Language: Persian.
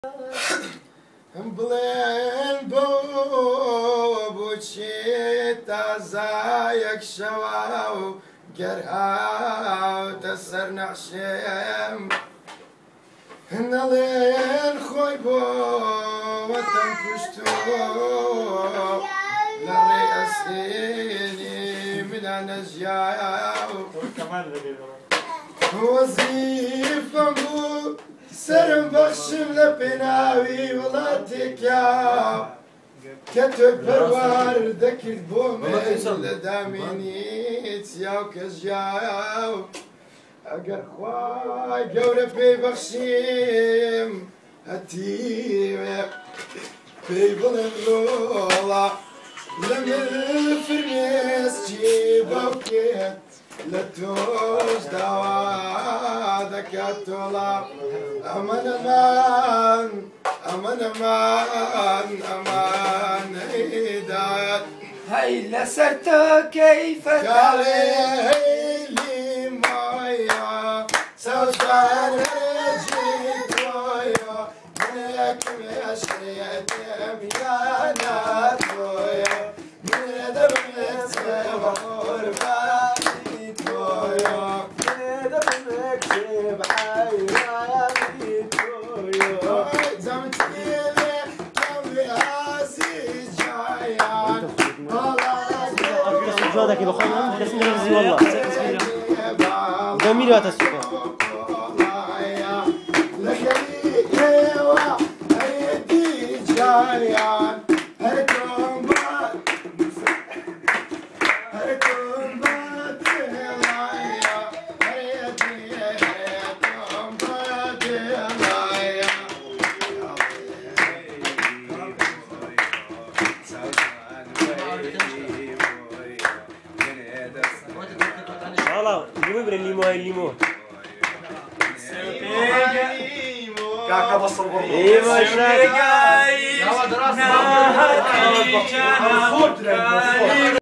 بڵێن بۆ بۆچی تازایەک شەوە و گەرهاوتە سەر نەخشێم نەڵێن خۆی بۆ وەتەن کوشتووە لە ڕێ ئەسێنی منە نەژیایە وەزیفەم بوو سرم بەخشم لە پێناوی وڵاتێکیا کە تۆی پەروار دەکرد بۆ من لە دامێنی چیا و کەژیا و ئەگەر خوای گەورە پێی بەخشیم هەتیوێ پێی بڵێن لۆڵا لە من فرمێسکی باوکێت لە تۆش داوا دەکات تۆڵا ئەمەن ئەمان ئەمەن ئەمان ئەمان هیدایەت هەی لەسەر تۆ کەیفەتاڵێ هەیلی مایە سەوزان هێجی تۆیە منێکم هێشتێتم یانە تۆیە منێ دەبێت سێوە قوربانی تۆیە منێ دەبێت سێوە حەیوانی تۆیە زەمتێنێ کەوی عزیز جایان جوادك يا اخويا بس نرفزي والله جميل هذا السوق والله يبرر الليمو كاكا بصل ايه ما شاء الله